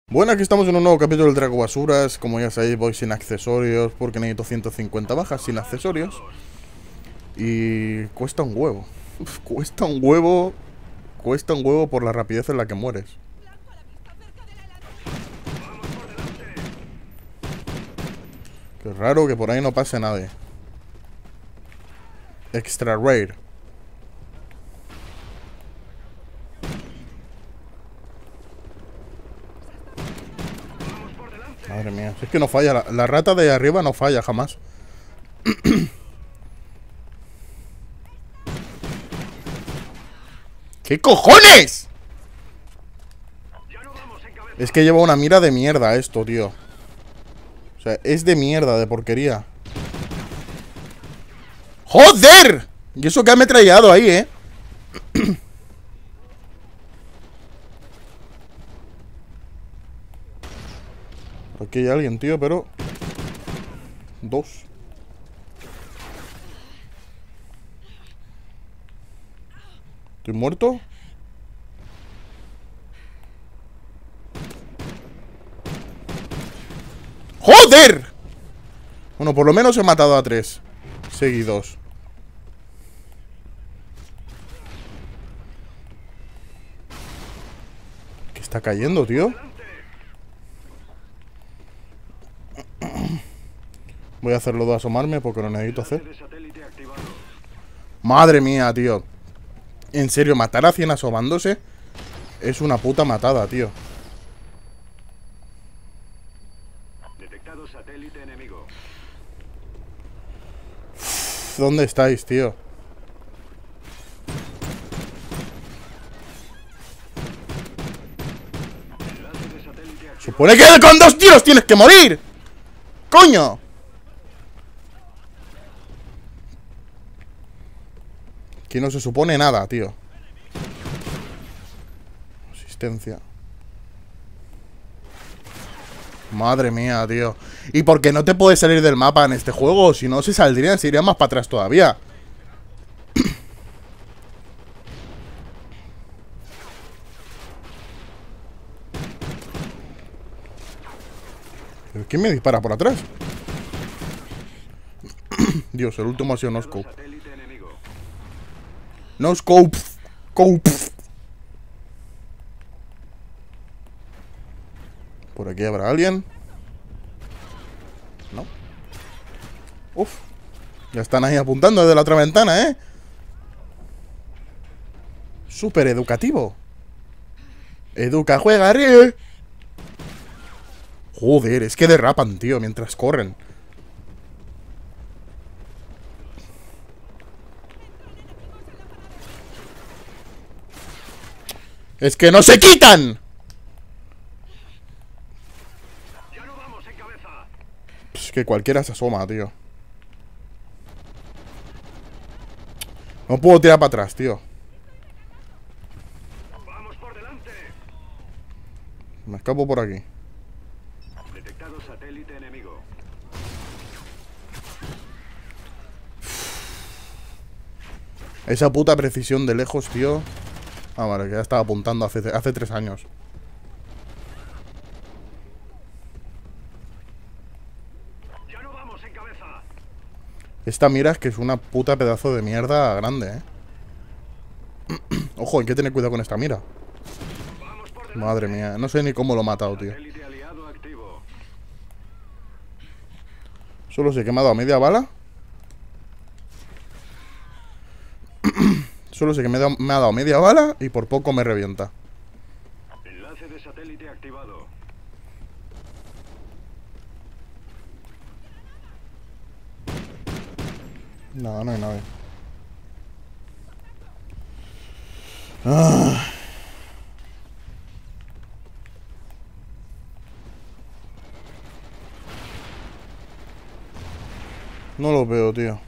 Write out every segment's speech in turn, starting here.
Bueno, aquí estamos en un nuevo capítulo del Drago Basuras. Como ya sabéis, voy sin accesorios porque necesito 150 bajas sin accesorios. Y cuesta un huevo. Cuesta un huevo. Cuesta un huevo por la rapidez en la que mueres. Qué raro que por ahí no pase nadie. Extra rare. Madre mía, si es que no falla. La rata de arriba no falla jamás. ¿Qué cojones? Es que lleva una mira de mierda esto, tío. O sea, es de mierda, de porquería. ¡Joder! Y eso que ha ametrallado ahí, ¿eh? Aquí hay alguien, tío, pero... Dos. ¿Estoy muerto? ¡Joder! Bueno, por lo menos he matado a 3 seguidos. ¿Qué está cayendo, tío? Voy a hacerlo de asomarme porque lo necesito hacer. Madre mía, tío. En serio, matar a 100 asomándose es una puta matada, tío. Detectado satélite enemigo. ¿Dónde estáis, tío? Enlace de satélite activado. Supone que con 2 tiros tienes que morir. ¡Coño! Aquí no se supone nada, tío. Asistencia. Madre mía, tío. ¿Y por qué no te puedes salir del mapa en este juego? Si no, se irían más para atrás todavía. ¿Pero quién me dispara por atrás? Dios, el último ha sido no scope. Satélite enemigo. No scope. Scope. Por aquí habrá alguien. No. Uf. Ya están ahí apuntando desde la otra ventana, ¿eh? Súper educativo. Educa, juega, ríe. Joder, es que derrapan, tío, mientras corren. ¡Es que no se quitan! Ya no vamos en cabeza. Es que cualquiera se asoma, tío. No puedo tirar para atrás, tío. Vamos por delante. Me escapo por aquí. Detectado satélite enemigo. Esa puta precisión de lejos, tío. Ah, vale, que ya estaba apuntando hace 3 años. Ya no vamos en cabeza. Esta mira es que es una puta pedazo de mierda grande, ¿eh? Ojo, hay que tener cuidado con esta mira. Vamos por delante. Madre mía, no sé ni cómo lo he matado, tío. Satélite aliado activo. Solo se ha quemado a media bala. Solo sé que me ha dado media bala y por poco me revienta. Enlace de satélite activado. Nada, no hay nada. Ah. No lo veo, tío.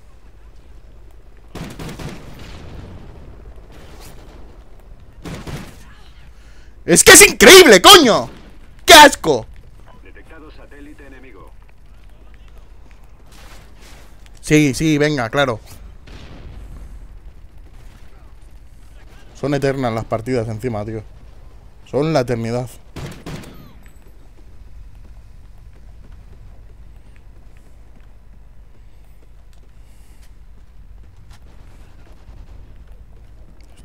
¡Es que es increíble, coño! ¡Qué asco! Detectado satélite enemigo. Sí, sí, venga, claro. Son eternas las partidas encima, tío. Son la eternidad.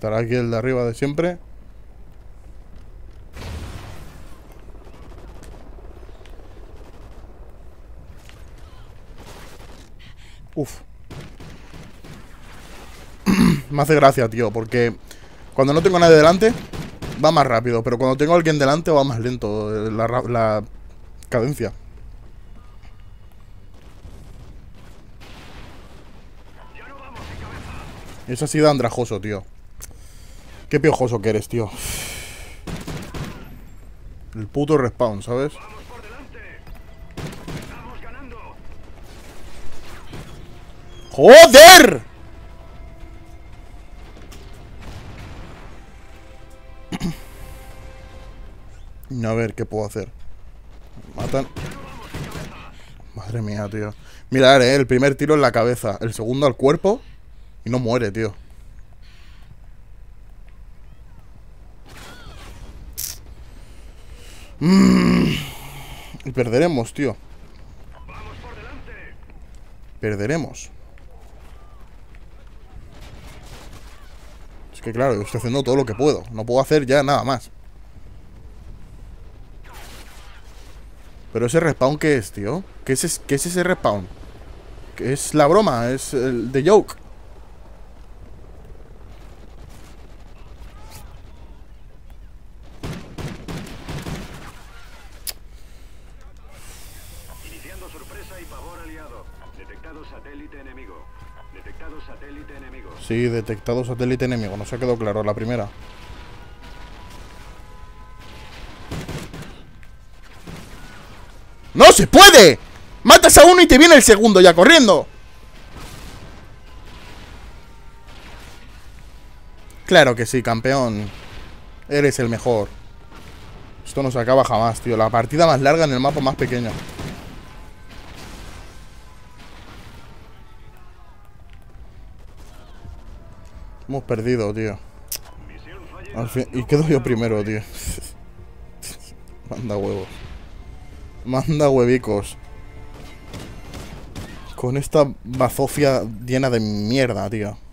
Estará aquí el de arriba de siempre. Uf. Me hace gracia, tío, porque cuando no tengo a nadie delante va más rápido, pero cuando tengo a alguien delante va más lento la cadencia. Es así de andrajoso, tío. Qué piojoso que eres, tío. El puto respawn, ¿sabes? Vamos por delante. Estamos ganando. ¡Joder! A ver, ¿qué puedo hacer? Matan. Madre mía, tío. Mira, el primer tiro en la cabeza, el segundo al cuerpo y no muere, tío. Y perderemos, tío. Vamos por delante. Perderemos. Es que claro, yo estoy haciendo todo lo que puedo. No puedo hacer ya nada más. Pero ese respawn, ¿qué es, tío? ¿Qué es ese respawn? ¿Qué es la broma? Es el de joke. Iniciando sorpresa y pavor aliado. Detectado satélite enemigo. Detectado satélite enemigo. Sí, detectado satélite enemigo. No se quedó claro la primera. ¡No se puede! Matas a uno y te viene el segundo ya corriendo. Claro que sí, campeón. Eres el mejor. Esto no se acaba jamás, tío. La partida más larga en el mapa más pequeño. Hemos perdido, tío. Misión fallida. Al fin... Y quedo yo primero, tío. Manda huevos. Manda huevicos. Con esta bazofia llena de mierda, tío.